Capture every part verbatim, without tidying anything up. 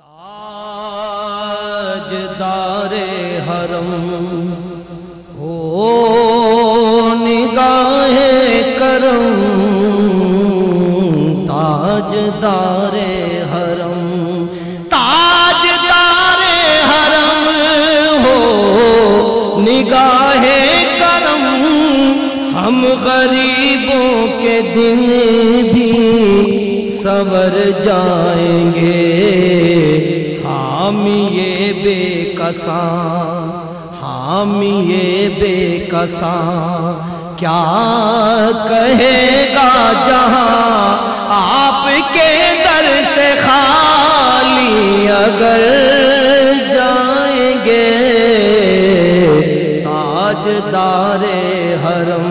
ताजदार हरम हो निगाहे करम, ताजदार हरम ताजदार हरम हो निगाहे करम। हम गरीबों के दिन भी सवर जाएंगे, हामिए बेकसां हामिए बेकसां। क्या कहेगा जहां आपके दर से खाली अगर जाएंगे। ताजदारे हरम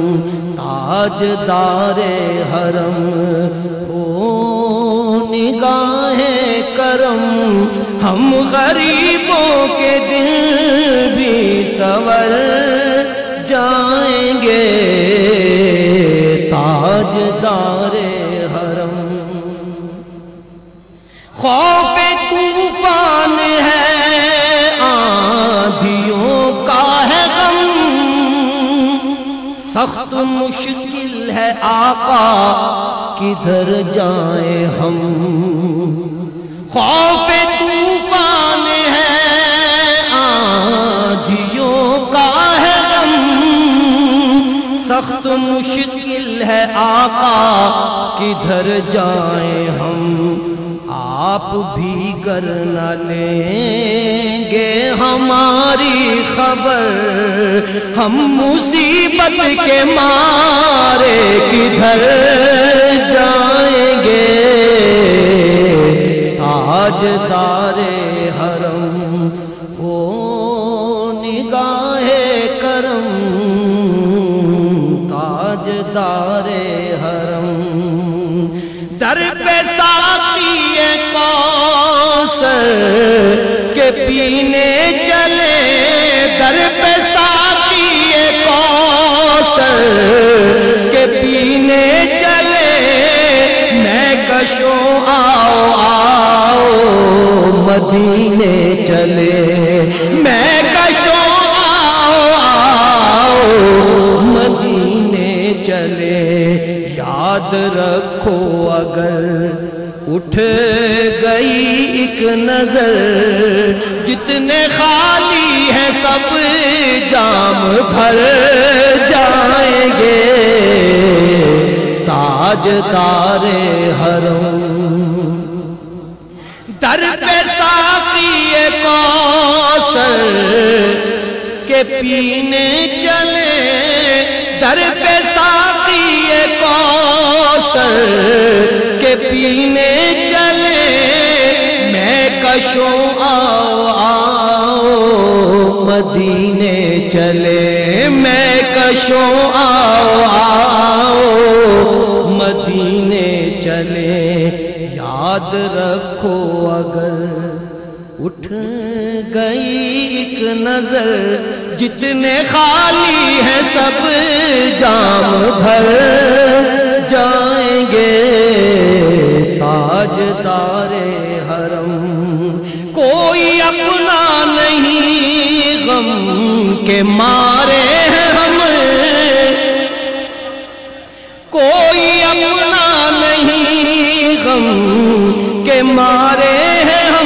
ताजदारे हरम हो निगाहे करम। हम गरीबों के दिल भी सवर जाएंगे, ताजदारे हरम। खौफ तूफान है आंधियों का है गम, सख्त मुश्किल है आका किधर जाए हम। खौफ तूफान है आंधियों का है गम, सख्त मुश्किल है आका किधर जाए हम। आप भी गर न लेंगे हमारी खबर, हम मुसीबत के मारे किधर जाएंगे। ताजदारे हरम ओ निगाहे करम, ताजदारे हरम। दर पे साक़िए कौसर के पीने चले, दर पे साक़िए कौसर के पीने चले। मैं कशों आओ आओ मदीने चले, मैं कशों आओ आओ मदीने चले। याद रखो अगर उठ गई एक नजर, जितने खाली हैं सब जाम भर जाएंगे। ताजदारे हरम दर पे साक़िए कौसर के पीने चले, दर पे साक़िए कौसर के पीने चले। मैं कशों आओ आओ मदीने चले, मैं कशों आओ आओ मदीने चले। याद रखो अगर उठ गई एक नजर, जितने खाली हैं सब जाम भर जाएंगे। ताजदारे हरम कोई अपना नहीं गम के मारे हैं हम, कोई अपना नहीं गम के मारे हैं हम।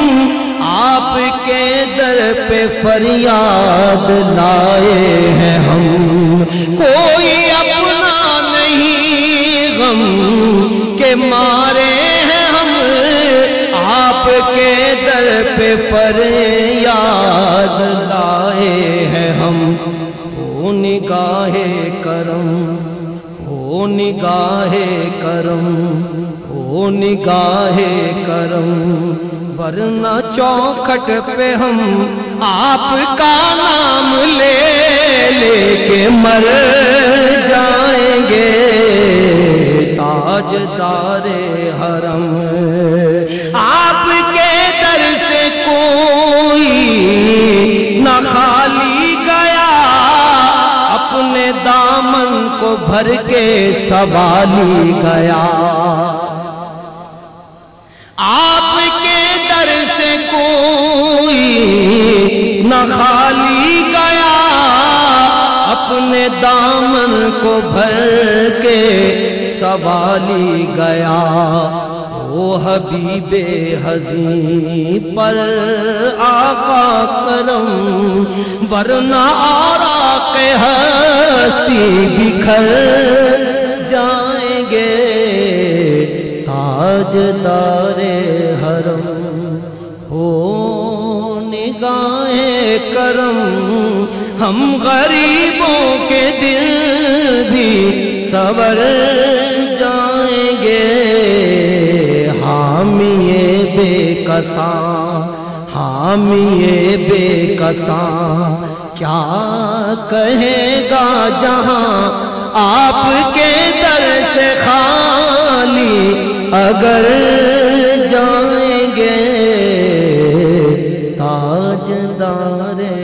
आपके दर पे फरियाद लाए हैं हम, कोई अपना नहीं गम के मारे हैं हम। आपके दर पे फरियाद लाए हैं हम। ओ निगाहे करम ओ निगाहे करम ओ निगाहे करम। वरना चौखट पे हम आपका नाम ले लेके मर जाएंगे। ताजदारे हरम आपके दर से कोई न खाली गया, अपने दामन को भर के सवाली गया। आपके سے کوئی نہ خالی گیا، اپنے دامن کو بھر کے سوالی گیا۔ او حبیب حزین پر آقا کرم، ورنہ آراق ہستی بکھر جائیں گے۔ تاجدار حرم ہو نگاہ کرم، ہم غریبوں کے دل بھی سنور جائیں گے۔ حامی بے کساں، حامی بے کساں، کیا کہے گا جہاں آپ کے در سے خالی اگر جائیں گے۔ تاجدار